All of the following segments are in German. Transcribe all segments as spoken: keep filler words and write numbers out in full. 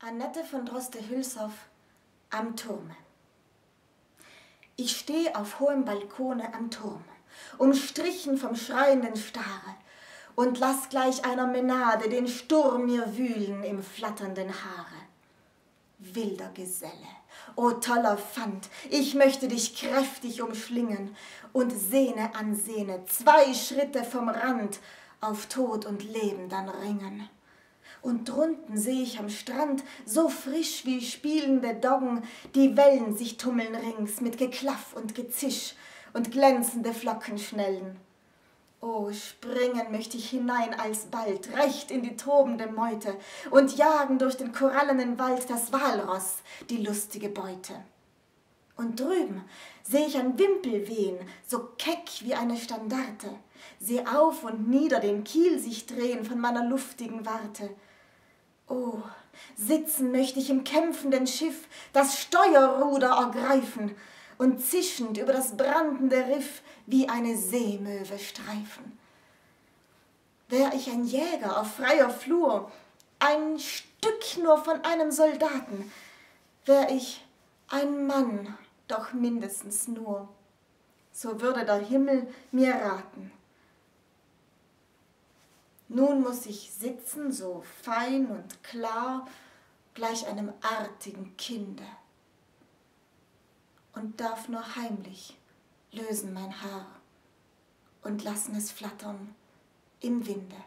Annette von Droste-Hülshoff am Turme. Ich stehe auf hohem Balkone am Turme, umstrichen vom schreienden Stare, und lass gleich einer Menade den Sturm mir wühlen im flatternden Haare. Wilder Geselle, o toller Fant, ich möchte dich kräftig umschlingen und Sehne an Sehne, zwei Schritte vom Rand, auf Tod und Leben dann ringen. Und drunten seh ich am Strand, so frisch wie spielende Doggen, die Wellen sich tummeln rings mit Geklaff und Gezisch und glänzende Flocken schnellen. O, springen möchte ich hinein alsbald, recht in die tobende Meute, und jagen durch den korallenen Wald das Walross, die lustige Beute. Und drüben seh ich ein Wimpel wehen, so keck wie eine Standarte, seh auf und nieder den Kiel sich drehen von meiner luftigen Warte. Oh, sitzen möchte ich im kämpfenden Schiff, das Steuerruder ergreifen und zischend über das brandende Riff wie eine Seemöwe streifen. Wär ich ein Jäger auf freier Flur, ein Stück nur von einem Soldaten, wär ich ein Mann, doch mindestens nur, so würde der Himmel mir raten. Nun muss ich sitzen, so fein und klar, gleich einem artigen Kinde, und darf nur heimlich lösen mein Haar und lassen es flattern im Winde.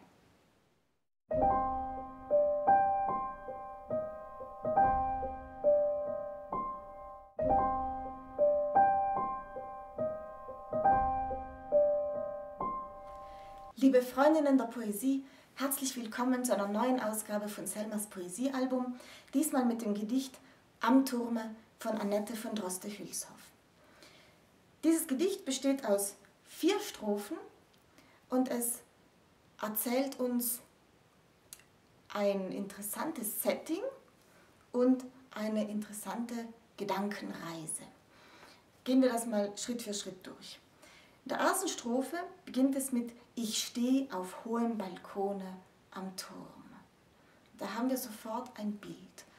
Liebe Freundinnen der Poesie, herzlich willkommen zu einer neuen Ausgabe von Selmas Poesiealbum, diesmal mit dem Gedicht Am Turme von Annette von Droste-Hülshoff. Dieses Gedicht besteht aus vier Strophen und es erzählt uns ein interessantes Setting und eine interessante Gedankenreise. Gehen wir das mal Schritt für Schritt durch. In der ersten Strophe beginnt es mit Ich stehe auf hohem Balkone am Turm. Da haben wir sofort ein Bild.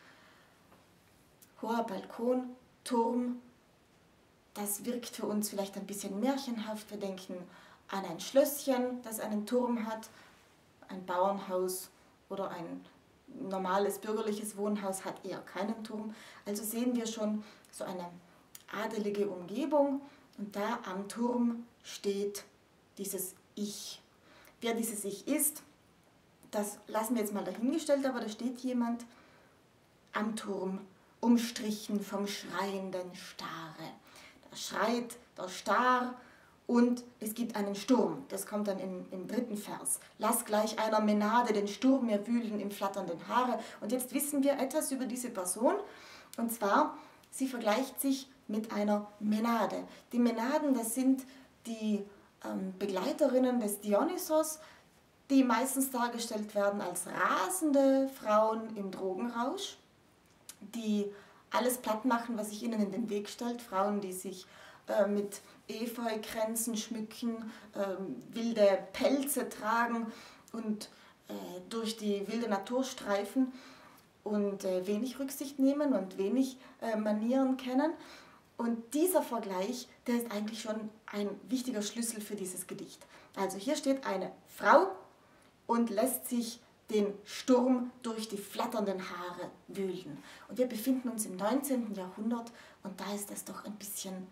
Hoher Balkon, Turm, das wirkt für uns vielleicht ein bisschen märchenhaft. Wir denken an ein Schlösschen, das einen Turm hat, ein Bauernhaus oder ein normales bürgerliches Wohnhaus hat eher keinen Turm. Also sehen wir schon so eine adelige Umgebung. Und da am Turm steht dieses Ich. Wer dieses Ich ist, das lassen wir jetzt mal dahingestellt, aber da steht jemand am Turm, umstrichen vom schreienden Stare. Da schreit der Star und es gibt einen Sturm. Das kommt dann im, im dritten Vers. Lass gleich einer Menade den Sturm mir wühlen im flatternden Haare. Und jetzt wissen wir etwas über diese Person. Und zwar, sie vergleicht sich mit einer Menade. Die Menaden, das sind die ähm, Begleiterinnen des Dionysos, die meistens dargestellt werden als rasende Frauen im Drogenrausch, die alles platt machen, was sich ihnen in den Weg stellt. Frauen, die sich äh, mit Efeukränzen schmücken, äh, wilde Pelze tragen und äh, durch die wilde Natur streifen und äh, wenig Rücksicht nehmen und wenig äh, Manieren kennen. Und dieser Vergleich, der ist eigentlich schon ein wichtiger Schlüssel für dieses Gedicht. Also hier steht eine Frau und lässt sich den Sturm durch die flatternden Haare wühlen. Und wir befinden uns im neunzehnten Jahrhundert und da ist das doch ein bisschen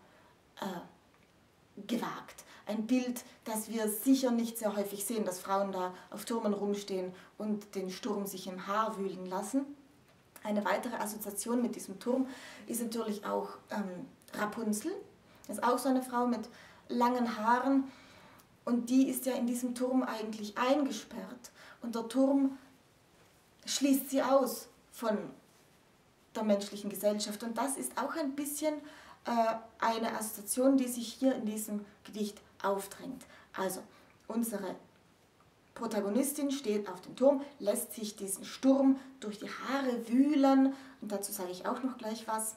äh, gewagt. Ein Bild, das wir sicher nicht sehr häufig sehen, dass Frauen da auf Türmen rumstehen und den Sturm sich im Haar wühlen lassen. Eine weitere Assoziation mit diesem Turm ist natürlich auch ähm, Rapunzel. Das ist auch so eine Frau mit langen Haaren und die ist ja in diesem Turm eigentlich eingesperrt. Und der Turm schließt sie aus von der menschlichen Gesellschaft. Und das ist auch ein bisschen äh, eine Assoziation, die sich hier in diesem Gedicht aufdrängt. Also unsere Protagonistin steht auf dem Turm, lässt sich diesen Sturm durch die Haare wühlen. Und dazu sage ich auch noch gleich was.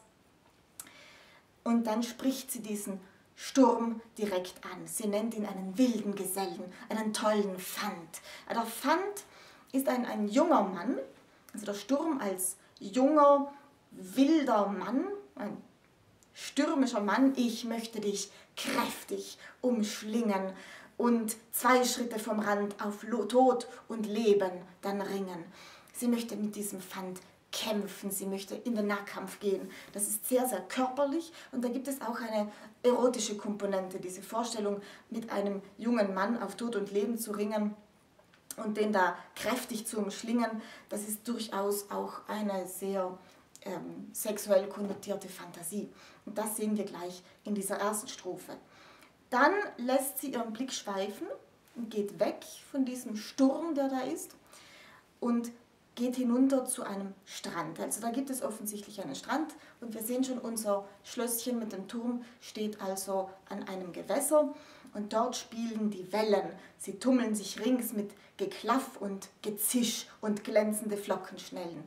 Und dann spricht sie diesen Sturm direkt an. Sie nennt ihn einen wilden Gesellen, einen tollen Fant. Der Fant ist ein, ein junger Mann, also der Sturm als junger, wilder Mann, ein stürmischer Mann, ich möchte dich kräftig umschlingen und zwei Schritte vom Rand auf Tod und Leben dann ringen. Sie möchte mit diesem Pfand kämpfen, sie möchte in den Nahkampf gehen. Das ist sehr, sehr körperlich und da gibt es auch eine erotische Komponente, diese Vorstellung, mit einem jungen Mann auf Tod und Leben zu ringen und den da kräftig zu umschlingen. Das ist durchaus auch eine sehr ähm, sexuell konnotierte Fantasie. Und das sehen wir gleich in dieser ersten Strophe. Dann lässt sie ihren Blick schweifen und geht weg von diesem Sturm, der da ist, und geht hinunter zu einem Strand. Also da gibt es offensichtlich einen Strand und wir sehen schon, unser Schlösschen mit dem Turm steht also an einem Gewässer und dort spielen die Wellen. Sie tummeln sich rings mit Geklaff und Gezisch und glänzende Flockenschnellen.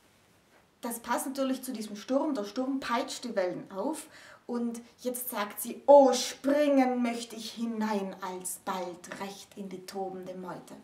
Das passt natürlich zu diesem Sturm. Der Sturm peitscht die Wellen auf und jetzt sagt sie, oh, springen möchte ich hinein alsbald recht in die tobende Meute.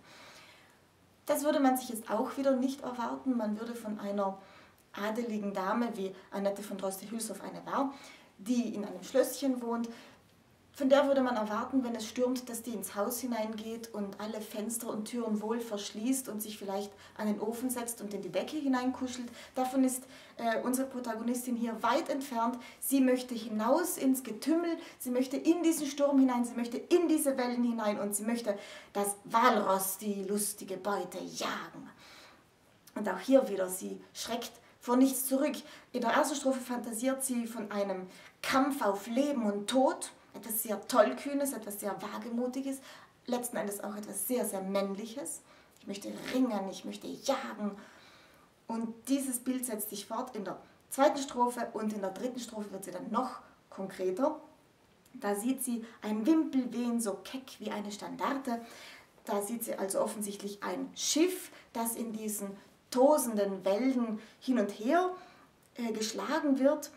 Das würde man sich jetzt auch wieder nicht erwarten. Man würde von einer adeligen Dame, wie Annette von Droste-Hülshoff eine war, die in einem Schlösschen wohnt, von der würde man erwarten, wenn es stürmt, dass die ins Haus hineingeht und alle Fenster und Türen wohl verschließt und sich vielleicht an den Ofen setzt und in die Decke hineinkuschelt. Davon ist äh, unsere Protagonistin hier weit entfernt. Sie möchte hinaus ins Getümmel, sie möchte in diesen Sturm hinein, sie möchte in diese Wellen hinein und sie möchte das Walross, die lustige Beute, jagen. Und auch hier wieder, sie schreckt vor nichts zurück. In der ersten Strophe fantasiert sie von einem Kampf auf Leben und Tod, etwas sehr Tollkühnes, etwas sehr Wagemutiges, letzten Endes auch etwas sehr, sehr Männliches. Ich möchte ringen, ich möchte jagen. Und dieses Bild setzt sich fort in der zweiten Strophe und in der dritten Strophe wird sie dann noch konkreter. Da sieht sie ein Wimpel wehen, so keck wie eine Standarte. Da sieht sie also offensichtlich ein Schiff, das in diesen tosenden Wellen hin und her äh, geschlagen wird.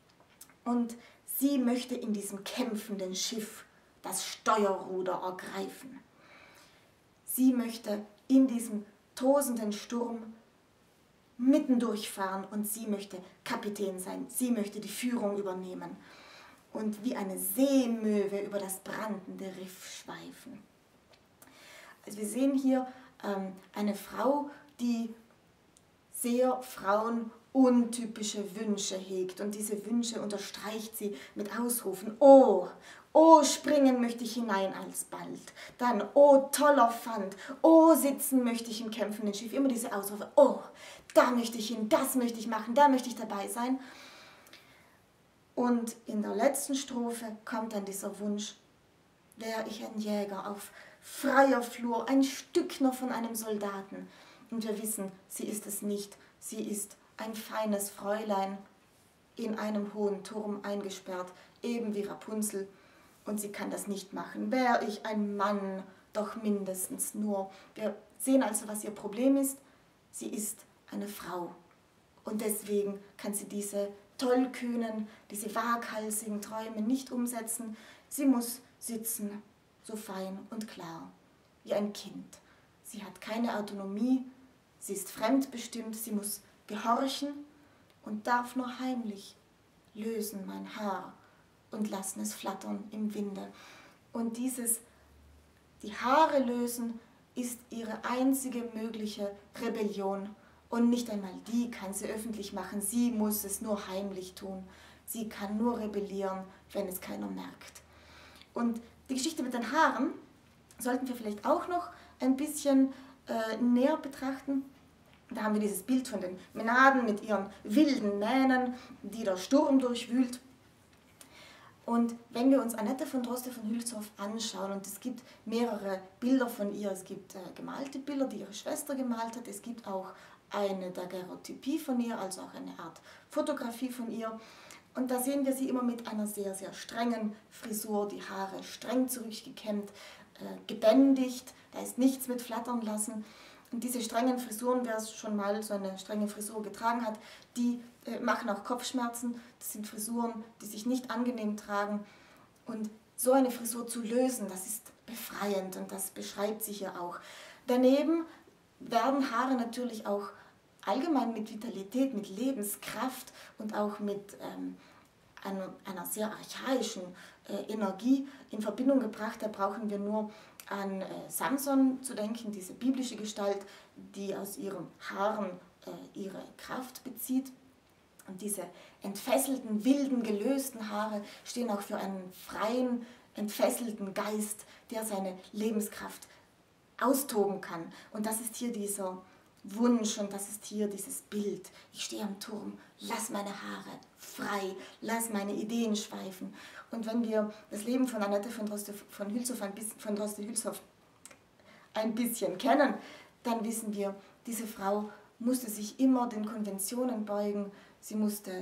Und sie möchte in diesem kämpfenden Schiff das Steuerruder ergreifen. Sie möchte in diesem tosenden Sturm mitten durchfahren und sie möchte Kapitän sein. Sie möchte die Führung übernehmen und wie eine Seemöwe über das brandende Riff schweifen. Also wir sehen hier ähm, eine Frau, die sehr Frauen untypische Wünsche hegt und diese Wünsche unterstreicht sie mit Ausrufen. Oh, oh, springen möchte ich hinein alsbald. Dann, oh, toller Pfand. Oh, sitzen möchte ich im kämpfenden Schiff. Immer diese Ausrufe. Oh, da möchte ich hin, das möchte ich machen, da möchte ich dabei sein. Und in der letzten Strophe kommt dann dieser Wunsch, wäre ich ein Jäger auf freier Flur, ein Stück noch von einem Soldaten. Und wir wissen, sie ist es nicht. Sie ist ein feines Fräulein, in einem hohen Turm eingesperrt, eben wie Rapunzel. Und sie kann das nicht machen. Wäre ich ein Mann, doch mindestens nur. Wir sehen also, was ihr Problem ist. Sie ist eine Frau. Und deswegen kann sie diese tollkühnen, diese waghalsigen Träume nicht umsetzen. Sie muss sitzen, so fein und klar, wie ein Kind. Sie hat keine Autonomie, sie ist fremdbestimmt, sie muss gehorchen und darf nur heimlich lösen mein Haar und lassen es flattern im Winde. Und dieses, die Haare lösen, ist ihre einzige mögliche Rebellion. Und nicht einmal die kann sie öffentlich machen, sie muss es nur heimlich tun. Sie kann nur rebellieren, wenn es keiner merkt. Und die Geschichte mit den Haaren sollten wir vielleicht auch noch ein bisschen äh, näher betrachten. Da haben wir dieses Bild von den Mänaden mit ihren wilden Mähnen, die der Sturm durchwühlt. Und wenn wir uns Annette von Droste von Hülshoff anschauen, und es gibt mehrere Bilder von ihr, es gibt äh, gemalte Bilder, die ihre Schwester gemalt hat, es gibt auch eine Daguerreotypie von ihr, also auch eine Art Fotografie von ihr. Und da sehen wir sie immer mit einer sehr, sehr strengen Frisur, die Haare streng zurückgekämmt, äh, gebändigt, da ist nichts mit flattern lassen. Und diese strengen Frisuren, wer schon mal so eine strenge Frisur getragen hat, die äh, machen auch Kopfschmerzen. Das sind Frisuren, die sich nicht angenehm tragen. Und so eine Frisur zu lösen, das ist befreiend und das beschreibt sie hier auch. Daneben werden Haare natürlich auch allgemein mit Vitalität, mit Lebenskraft und auch mit ähm, einer, einer sehr archaischen äh, Energie in Verbindung gebracht. Da brauchen wir nur an äh, Samson zu denken, diese biblische Gestalt, die aus ihren Haaren äh, ihre Kraft bezieht. Und diese entfesselten, wilden, gelösten Haare stehen auch für einen freien, entfesselten Geist, der seine Lebenskraft austoben kann. Und das ist hier dieser Wunsch und das ist hier dieses Bild. Ich stehe am Turm, lass meine Haare frei, lass meine Ideen schweifen. Und wenn wir das Leben von Annette von Droste-Hülshoff ein bisschen, von Droste-Hülshoff ein bisschen kennen, dann wissen wir, diese Frau musste sich immer den Konventionen beugen, sie musste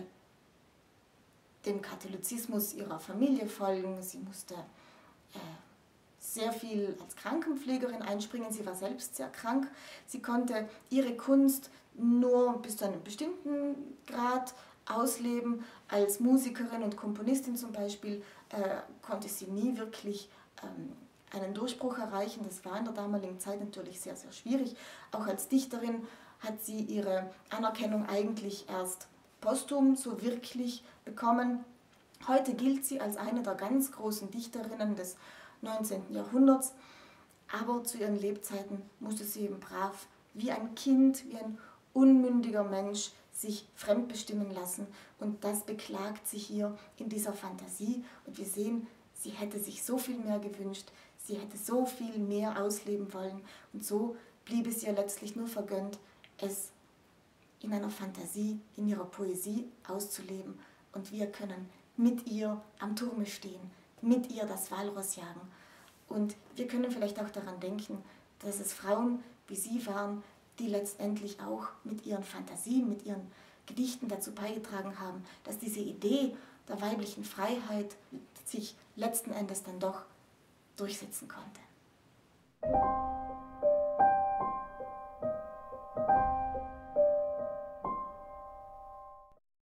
dem Katholizismus ihrer Familie folgen, sie musste äh, sehr viel als Krankenpflegerin einspringen, sie war selbst sehr krank, sie konnte ihre Kunst nur bis zu einem bestimmten Grad ausleben. Als Musikerin und Komponistin zum Beispiel äh, konnte sie nie wirklich ähm, einen Durchbruch erreichen, das war in der damaligen Zeit natürlich sehr, sehr schwierig. Auch als Dichterin hat sie ihre Anerkennung eigentlich erst posthum so wirklich bekommen. Heute gilt sie als eine der ganz großen Dichterinnen des neunzehnten Jahrhunderts, aber zu ihren Lebzeiten musste sie eben brav wie ein Kind, wie ein unmündiger Mensch sich fremdbestimmen lassen und das beklagt sie hier in dieser Fantasie und wir sehen, sie hätte sich so viel mehr gewünscht, sie hätte so viel mehr ausleben wollen und so blieb es ihr letztlich nur vergönnt, es in einer Fantasie, in ihrer Poesie auszuleben und wir können mit ihr am Turme stehen, mit ihr das Walross jagen. Und wir können vielleicht auch daran denken, dass es Frauen wie sie waren, die letztendlich auch mit ihren Fantasien, mit ihren Gedichten dazu beigetragen haben, dass diese Idee der weiblichen Freiheit sich letzten Endes dann doch durchsetzen konnte.